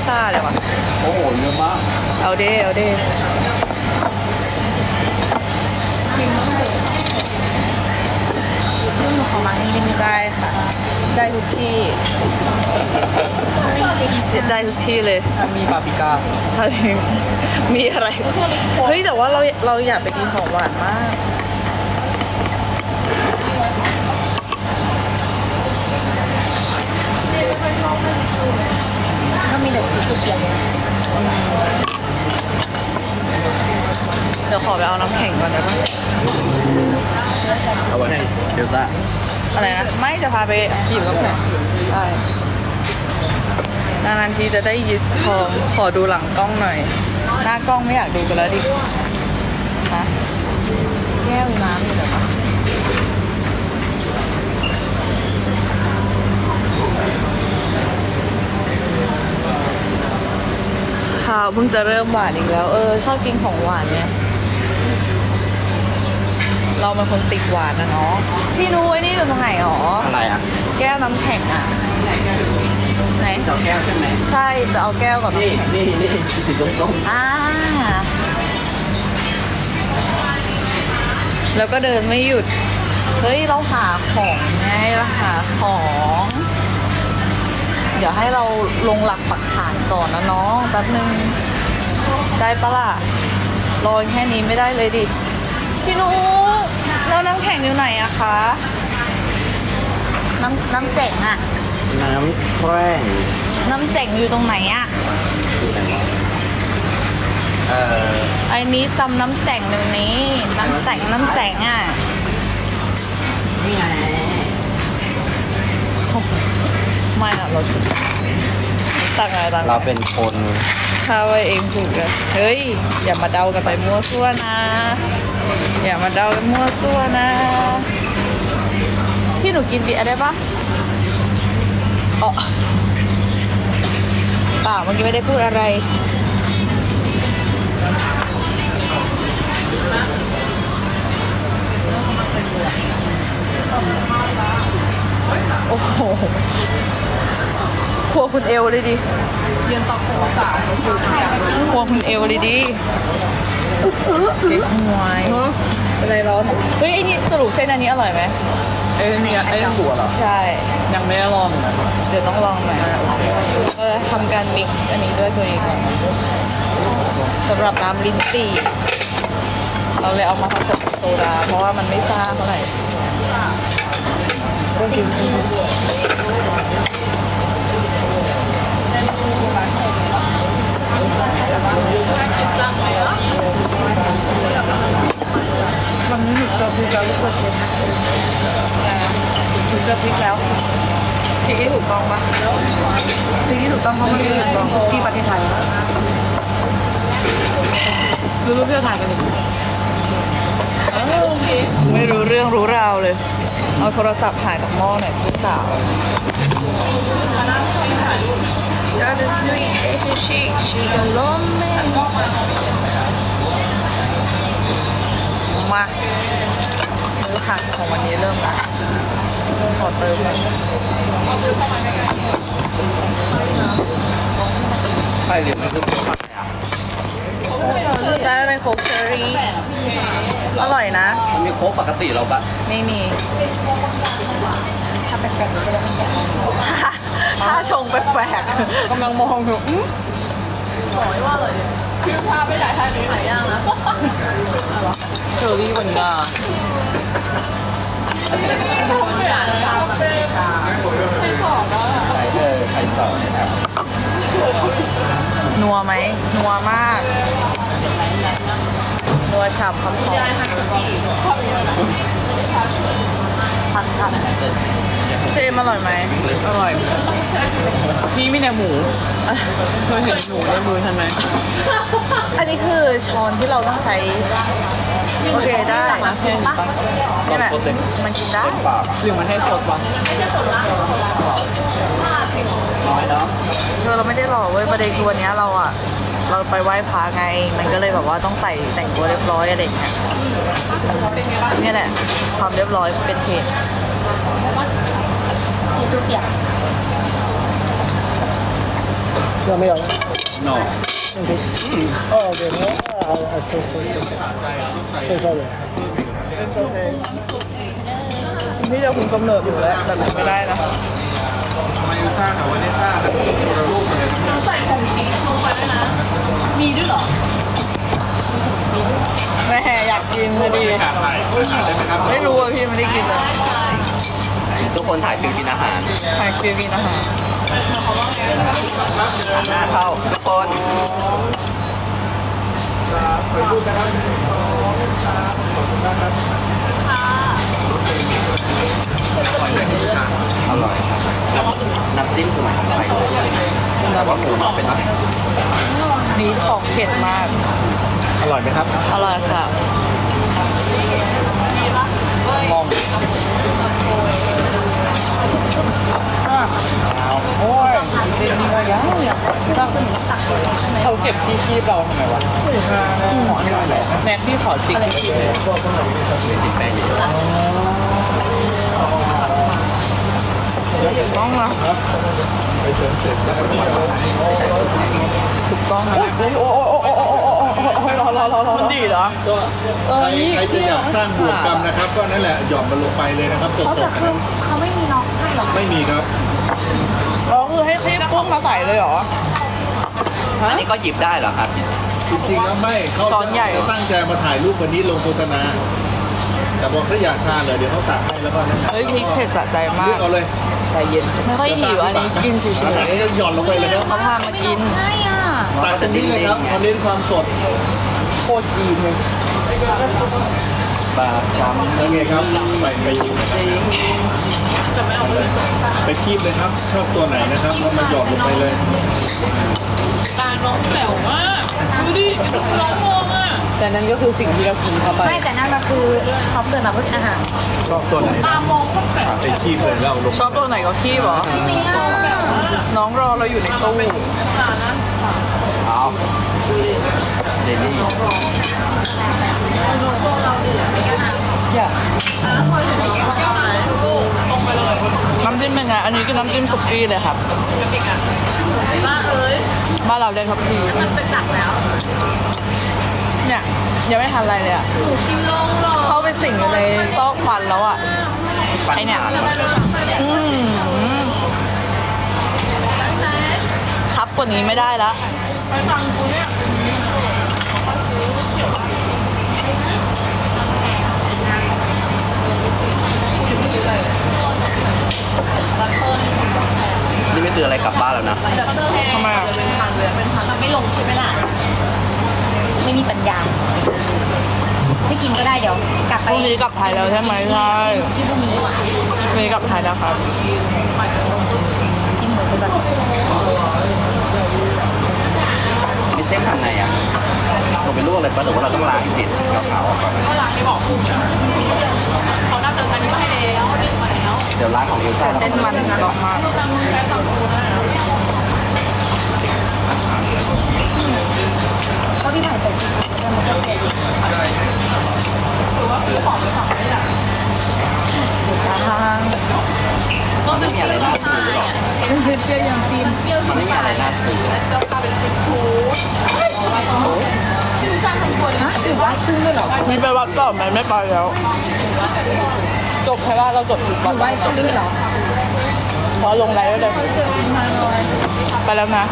ซ่าเลยว่ะโอ้โหเยอะมากเอาดิของร้านนี้ได้ค่ะได้ทุกที่ได้ทุกที่เลยมีปาปริก้ามีอะไรเฮ้ยแต่ว่าเราอยากไปกินของหวานมากถ้ามีเด็กสุดๆอย่างเงี้ยเดี๋ยวขอไปเอาน้ำแข็งก่อนได้ปะเอาไว้ให้เดี๋ยวจ้าอะไรนะไม่จะพาไปหยิบน้ำแข็งได้นานๆทีจะได้ยึดของขอดูหลังกล้องหน่อยหน้ากล้องไม่อยากดูกันแล้วดิฮะแก้วน้ำอยู่ไหนวะข้าวเพิ่งจะเริ่มหวานอีกแล้วชอบกินของหวานเนี่ยเราเป็นคนติดหวานนะเนาะพี่นุ้ยนี่อยู่ตรงไหนหรออะไรอ่ะแก้วน้ำแข็งอ่ะไหนจะเอาแก้วใช่ไหมใช่จะเอาแก้วกับน้ำแข็งนี่สีส้มแล้วก็เดินไม่หยุดเฮ้ยเราหาของไงเราหาของเดี๋ยวให้เราลงหลักปักฐานก่อนนะน้องแป๊บนึงได้ปะล่ะรอแค่นี้ไม่ได้เลยดิพี่นุ๊กแล้วน้ำแข็งอยู่ไหนอะคะน้ำแจ๋งอะน้ำแข็งน้ำแจ๋งอยู่ตรงไหนอะไอ้นี้ซ้ำน้ำแจ๋งตรงนี้น้ำแจ๋งอะนี่ไงไม่อะเราจะต่างเราเป็นคนข้าไว้เองถูกอะเฮ้ยอย่ามาเดากันไปมั่วซั่วนะอย่ามาเดากันมั่วซั่วนะพี่หนูกินเบียร์ได้ปะอ๋อเปล่าเมื่อกี้ไม่ได้พูดอะไรโอ้โหครัวคุณเอวเลยดิยืนตอกหัวสาวครัวคุณเอวเลยดิเด็กมวยอะไรร้อนเฮ้ยไอ้นี่สรุปเส้นอันนี้อร่อยไหมเนี่ยไอ้หัวเหรอใช่ยังไม่ได้ลองเดี๋ยวต้องลองหน่อยทำการมิกซ์อันนี้ด้วยตัวเองสำหรับน้ำลิ้นจี่เราเลยเอามาผสมโซดาเพราะว่ามันไม่ซ่าเท่าไหร่มันไม่หยุดจะพลิกแล้วรู้สึกเลยหยุดจะพลิกแล้วพลิกที่ถูกต้องปะพลิกที่ถูกต้องเพราะมันถูกต้องที่ประเทศไทยรู้เรื่องไทยกันดิไม่รู้เรื่องรู้ราวเลยเอาโทรศัพท์ถ่ายจากหม้อหน่อยพี่สาวThat is sweet, it's a chic, she alone me มามื้อผัดของวันนี้เริ่มละขอเติมเลยใช่หรือไม่รู้ผัดได้เป็นโค้กเชอรี่อร่อยนะมันมีโค้กปกติเราปะไม่มีถ้าชงแปลกๆกำลังมองอยู่บอกว่าเลยคือพาไปถ่ายท่านี้หลายอย่างนะเชอรี่วันนี้ใครต่อนะครับนัวไหมนัวมากนัวฉ่ำคำหอมพันเจมอร่อยไหมอร่อยนี่ไม่แน่หมูเคยเห็นหมูในมือฉันไหมอันนี้คือช้อนที่เราต้องใช้โอเคได้นี่แหละมันกินได้หรือมันให้สดวะน้อยเนาะเราไม่ได้หล่อเว้ยประเด็นคือวันนี้เราไปไหว้พระไงมันก็เลยแบบว่าต้องแต่งตัวเรียบร้อยอะไรอย่างเงี้ยนี่แหละความเรียบร้อยเป็นเหตุทุกอย่าง有没有了 no ？哦，OK，收的。 พี่จะคุมกำเนิดอยู่แล้วแบบนี้ไม่ได้นะใส่ผงชีสลงไปด้วยนะมีด้วยเหรอแม่อยากกินเลยดิไม่รู้อ่ะพี่ไม่ได้กินเลยทุกคนถ่ายฟิลกินอาหารถ่ายคลิปกินอาหารหน้าเข้าทุกคน อร่อยครับน้ำจิ้มคือมันของไทยเลยแต่ว่าหมูมันเป็นแบบนี่ของเผ็ดมากอร่อยไหมครับอร่อยค่ะมองโอ้ยจริงๆเลยยังเขาเก็บที่คีบเราทำไมวะขอให้เราแหละแน็กที่ขอจริงต้องนะถูกต้องนะมันดีเหรอใครจะอยากสร้างบวกกรรมนะครับก็นั่นแหละหย่อนมันลงไปเลยนะครับสดๆนะครับเขาไม่มีน้องให้หรอไม่มีครับอ๋อคือให้พี่กุ้งมาใส่เลยเหรออันนี้ก็หยิบได้เหรอครับจริงๆแล้วไม่เขาตอนใหญ่ตั้งใจมาถ่ายรูปวันนี้ลงโฆษณาแต่บอกถ้าอยากทานเลยเดี๋ยวเขาตักให้แล้วก็นั่นแหละเฮ้ยพริกเผ็ดสะใจมาเลือกกเอาเลยใจเย็นไม่ค่อยหิวอันนี้กินเฉยอันนี้หย่อนลงไปเลยครับๆเขาพามากินให้อ่ะตักตรงนี้เลยครับเขาเน้นความสดโคตรจีนเลยบาปกรรมแล้วไงครับไปคีบเลยครับ ชอบตัวไหนนะครับแล้วมาหย่อนลงไปเลยตาน้องแป๋วมากดูดิน้องมองอ่ะแต่นั่นก็คือสิ่งที่เรากินเข้าไปไม่แต่นั่นมันคือเขาเกิดมาเพื่อกินอาหารชอบตัวไหนตามองก็แป๋วไปคีบเลยแล้วเอาลงชอบตัวไหนก็ขี้เหรอ น้องรอเราอยู่ในตู้เอาเจลลี่อย่าน้ำจิ้มเป็นไง อันนี้คือน้ำจิ้มสุกี้เลยครับบ้านเราเรียกท็อปปี้เนี่ยยังไม่ทันอะไรเลยอ่ะเข้าไปสิงอยู่ในซอกฟันแล้วอ่ะ ไอเนี่ยครับกว่านี้ไม่ได้แล้วนี่ไม่คืออะไรกลับบ้านแล้วนะทำไมอ่ะไม่ลงใช่ไหมล่ะ ไม่มีปัญญา ไม่กินก็ได้เดี๋ยว กลับพไปรุ่งนี้กลับไทยแล้วใช่ไหมใช่ที่พรุ่งนี้พรุ่งนี้กลับไทยแล้วครับกินหมูไปก่อนมีเส้นทางไหนอ่ะเราเป็นลูกอะไรปะหรือว่าเราต้องล้างจิตกับเขาออกก่อนเขาล้างไม่บอกเขาน่าจะกันให้แล้วเดี๋ยวล้างของเอลซ่าเส้นมันกรอบมากเขาที่ถ่ายไปกินแล้วมันก็เผ็ดมันไม่มีอะไรน่าซื้อหรอกเจียวยังฟินมันไม่มีอะไรน่าซื้อหรือว่าขึ้นด้วยเหรอมีไปวัดก่อนไหมไม่ไปแล้ว จบใช่ป่ะเราจบถูกหรือว่าขึ้นด้วยเหรอเพราะลงไลน์ไว้เลยไปแล้วนะ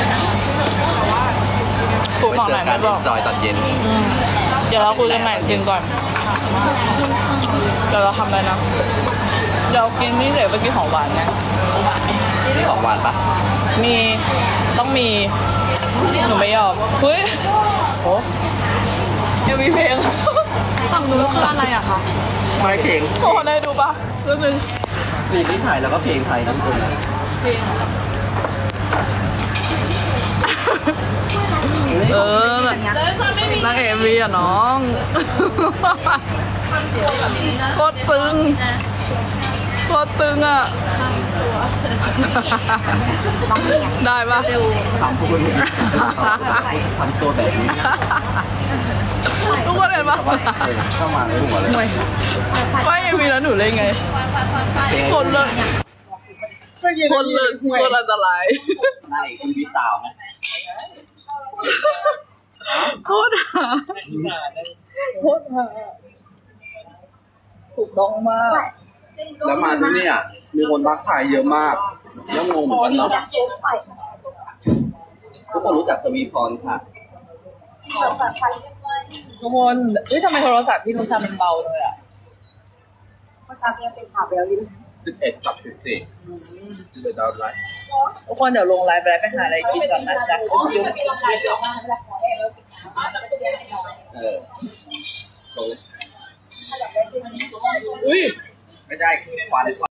ถูกไปบอกเจไหนอกัไม่นบอกจอยตอนเย็นเดี๋ยวเราคุยกันใหม่กินก่อน เดี๋ยวเราทำอะไรนะ เดี๋ยวกินนี่เดี๋ยวไปกินของหวานนะของหวานปะมีต้องมี หนูไม่ยอมเฮ้ยโอ้ยังมีเพลงฝั่งนู้นคืออะไรอะคะไม่เพลงโอ้ได้ดูปะเรื่องนึงเพลงที่ถ่ายแล้วก็เพลงไทยทั้งคนนะเออนางเอกมีอะน้องโคตรตึงโคตรตึงอะได้ปะถามพวกคุณทำตัวแบบนี้ทุกคนเห็นปะเข้ามาในหัวเลยไม่ยังมีแล้วหนูเล่นไงคนเลยไปคนเลยคนอันตรายนายคุณพี่สาวไหมโทษค่ะโทษค่ะถูกต้องมากแล้วมาที่นี่มีคนทักทายเยอะมากแล้วงงเหมือนกันเนาะทุกคนรู้จักทวีพรค่ะทุกคนทำไมโทรศัพท์ที่นุชามันเบาเลยอ่ะ 11 กับ 14เป็นดาวไลน์ทุกคนเดี๋ยวลงไลฟ์ไปหาอะไรกินก่อนนะจ๊ะลงอุ้ยไม่ใช่ควัน